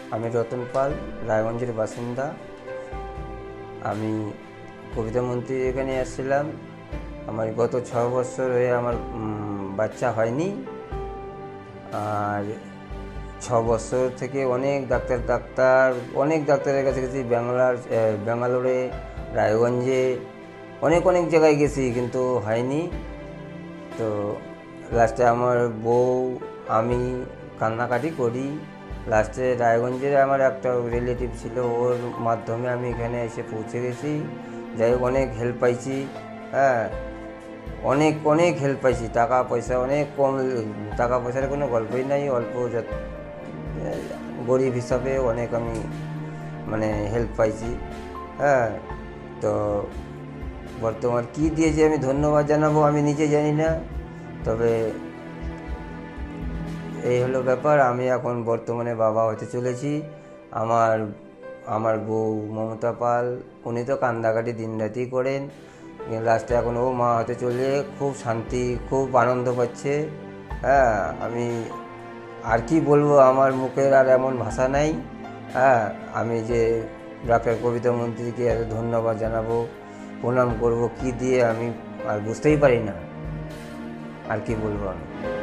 আমি রতন পাল, রায়গঞ্জের বাসিন্দা। আমি কবিতা মন্ত্রী এখানে আসছিলাম। আমার গত 6 বছর হয়ে আমার বাচ্চা হয়নি। আর 6 বছর থেকে অনেক ডাক্তারের কাছে গেছি, ব্যাঙ্গালোরে, রায়গঞ্জে, অনেক জায়গায় গেছি, কিন্তু হয়নি। তো লাস্টে আমার বউ, আমি কান্নাকাটি করি। লাস্টে রায়গঞ্জের আমার একটা রিলেটিভ ছিল, ওর মাধ্যমে আমি এখানে এসে পৌঁছে গেছি। যাই হোক, অনেক হেল্প পাইছি। হ্যাঁ, অনেক হেল্প পাইছি। টাকা পয়সা অনেক কম, টাকা পয়সার কোনো গল্পই নাই। গরিব হিসাবে অনেক আমি হেল্প পাইছি। হ্যাঁ, তো বর্তমান কি দিয়েছে আমি ধন্যবাদ জানাবো আমি নিজে জানি না। তবে এই হলো ব্যাপার। আমি এখন বর্তমানে বাবা হতে চলেছি। আমার বউ মমতা পাল, উনি তো কান্দাকাটি দিনরাতি করেন। লাস্টে এখন ও মা হতে চলে খুব শান্তি, খুব আনন্দ পাচ্ছে। হ্যাঁ, আমি আর কি বলবো, আমার মুখের আর এমন ভাষা নাই। হ্যাঁ, আমি যে ডাক্তার কবিতা মন্ত্রীকে এত ধন্যবাদ জানাবো, প্রণাম করব, কি দিয়ে আমি আর বুঝতেই পারি না। আর কি বলবো আমি।